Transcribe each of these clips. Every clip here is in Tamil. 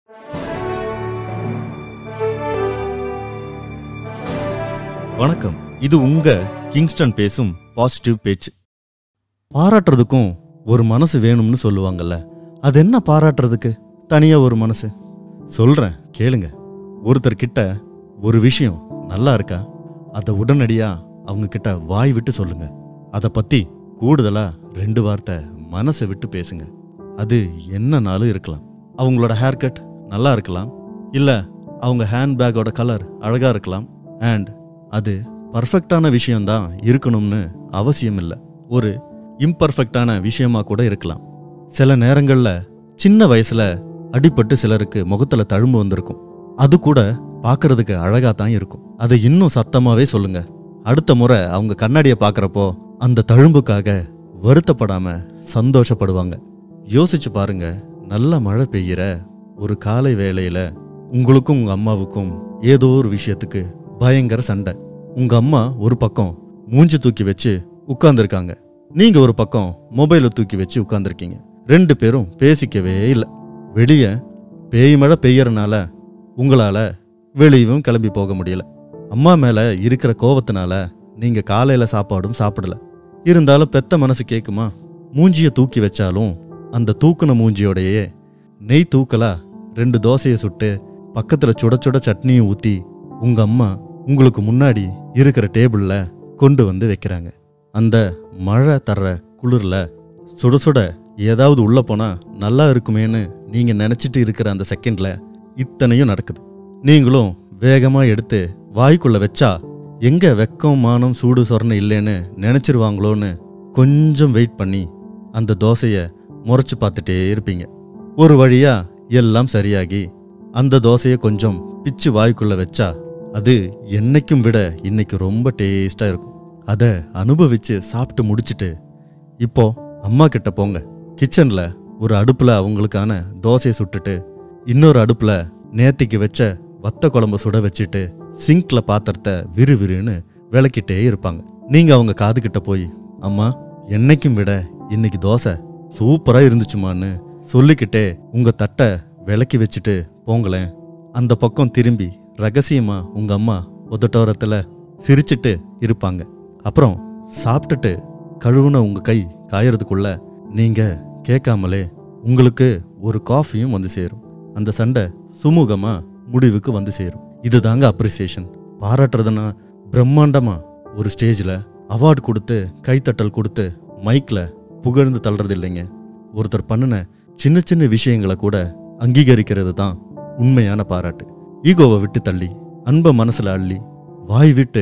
வணக்கம். இது உங்க கிங்ஸ்டன் பேசும் பாசிட்டிவ் பேச்சு. பாராட்டுறதுக்கும் ஒரு மனசு வேணும்னு சொல்லுவாங்கல்ல, அது என்ன பாராட்டுறதுக்கு தனியா ஒரு மனசு? சொல்றேன் கேளுங்க. ஒருத்தர்கிட்ட ஒரு விஷயம் நல்லா இருக்கா, அதை உடனடியா அவங்க கிட்ட வாய் விட்டு சொல்லுங்க. அதை பத்தி கூடுதலா 2 வார்த்தை மனசை விட்டு பேசுங்க. அது என்னனாலும் இருக்கலாம். அவங்களோட ஹேர் கட் நல்லா இருக்கலாம், இல்ல அவங்க ஹேண்ட்பேக்கோட கலர் அழகா இருக்கலாம். அண்ட் அது பர்ஃபெக்டான விஷயம்தான் இருக்கணும்னு அவசியம் இல்லை. ஒரு இம்பர்ஃபெக்டான விஷயமா கூட இருக்கலாம். சில நேரங்கள்ல சின்ன வயசுல அடிபட்டு சிலருக்கு முகத்துல தழும்பு வந்திருக்கும். அது கூட பார்க்கறதுக்கு அழகா தான் இருக்கும். அதை இன்னும் சத்தமாவே சொல்லுங்க. அடுத்த முறை அவங்க கண்ணாடியை பார்க்கறப்போ அந்த தழும்புக்காக வருத்தப்படாம சந்தோஷப்படுவாங்க. யோசிச்சு பாருங்க, நல்ல மழை பெய்கிற ஒரு காலை வேளையில உங்களுக்கும் உங்க அம்மாவுக்கும் ஏதோ ஒரு விஷயத்துக்கு பயங்கர சண்டை. உங்க அம்மா ஒரு பக்கம் மூஞ்சி தூக்கி வச்சு உட்கார்ந்துருக்காங்க, நீங்க ஒரு பக்கம் மொபைலை தூக்கி வச்சு உட்கார்ந்துருக்கீங்க. 2 பேரும் பேசிக்கவே இல்லை. வெளியே பேய் மழை பெய்யறனால உங்களால வெளியவும் கிளம்பி போக முடியல. அம்மா மேல இருக்கிற கோவத்தினால நீங்க காலையில சாப்பாடும் சாப்பிடல. இருந்தாலும் பெத்த மனசு கேக்குமா? மூஞ்சிய தூக்கி வச்சாலும் அந்த தூக்குன மூஞ்சியோடையே நெய் தூக்கலா 2 தோசையை சுட்டு பக்கத்துல சுட சுட சட்னியும் ஊத்தி உங்க அம்மா உங்களுக்கு முன்னாடி இருக்கிற டேபிள்ல கொண்டு வந்து வைக்கிறாங்க. அந்த மழை தர்ற குளிர்ல சுட சுட ஏதாவது உள்ள போனா நல்லா இருக்குமேன்னு நீங்க நினைச்சிட்டு இருக்கிற அந்த செகண்ட்ல இத்தனையும் நடக்குது. நீங்களும் வேகமா எடுத்து வாய்க்குள்ள வச்சா எங்க வெக்கம் மானம் சூடு சொரணை இல்லைன்னு நினைச்சிருவாங்களோன்னு கொஞ்சம் வெயிட் பண்ணி அந்த தோசைய முறைச்சு பார்த்துட்டே இருப்பீங்க. ஒரு வழியா எல்லாம் சரியாகி அந்த தோசையை கொஞ்சம் பிச்சு வாய்க்குள்ள வச்சா அது என்னைக்கும் விட இன்னைக்கு ரொம்ப டேஸ்டா இருக்கும். அதை அனுபவிச்சு சாப்பிட்டு முடிச்சுட்டு இப்போ அம்மா கிட்ட போங்க. கிச்சன்ல ஒரு அடுப்புல அவங்களுக்கான தோசையை சுட்டுட்டு இன்னொரு அடுப்புல நேத்திக்கு வச்ச வத்த குழம்பு சுட வச்சுட்டு சிங்க்ல பாத்திரத்தை விறுவிறுன்னு விளக்கிட்டே இருப்பாங்க. நீங்க அவங்க காது கிட்ட போய், அம்மா என்னைக்கும் விட இன்னைக்கு தோசை சூப்பரா இருந்துச்சுமான்னு சொல்லிக்கிட்டே உங்க தட்டை விளக்கி வச்சுட்டு போங்களேன். அந்த பக்கம் திரும்பி ரகசியமா உங்க அம்மா உதட்டோரத்துல சிரிச்சிட்டு இருப்பாங்க. அப்புறம் சாப்பிட்டுட்டு கழுவுன உங்க கை காயறதுக்குள்ள நீங்க கேட்காமலே உங்களுக்கு ஒரு காஃபியும் வந்து சேரும். அந்த சண்டை சுமூகமா முடிவுக்கு வந்து சேரும். இதுதாங்க அப்ரிசியேஷன். பாராட்டுறதுன்னா பிரம்மாண்டமா ஒரு ஸ்டேஜில் அவார்டு கொடுத்து கைத்தட்டல் கொடுத்து மைக்ல புகழ்ந்து தள்ளுறது இல்லைங்க. ஒருத்தர் பண்ணின சின்ன சின்ன விஷயங்களை கூட அங்கீகரிக்கிறது தான் உண்மையான பாராட்டு. ஈகோவை விட்டு தள்ளி அன்பை மனசுல அள்ளி வாய் விட்டு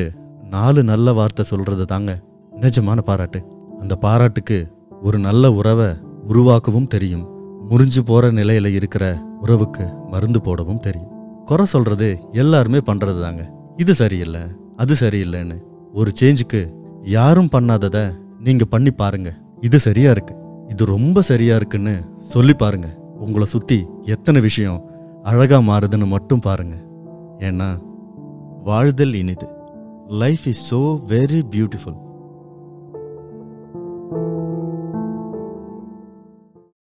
4 நல்ல வார்த்தை சொல்றது தாங்க நிஜமான பாராட்டு. அந்த பாராட்டுக்கு ஒரு நல்ல உறவை உருவாக்கவும் தெரியும். முறிஞ்சு போற நிலையில இருக்கிற உறவுக்கு மருந்து போடவும் தெரியும். குறை சொல்றது எல்லாருமே பண்றது தாங்க. இது சரியில்லை அது சரியில்லைன்னு ஒரு சேஞ்சுக்கு யாரும் பண்ணாதத நீங்க பண்ணி பாருங்க. இது சரியா இருக்கு, இது ரொம்ப சரியா இருக்குன்னு சொல்லி பாருங்க. உங்களை சுத்தி எத்தனை விஷயம் அழகா மாறுதுன்னு மட்டும் பாருங்க. ஏன்னா வாழ்தல் இனிது. Life is so very beautiful.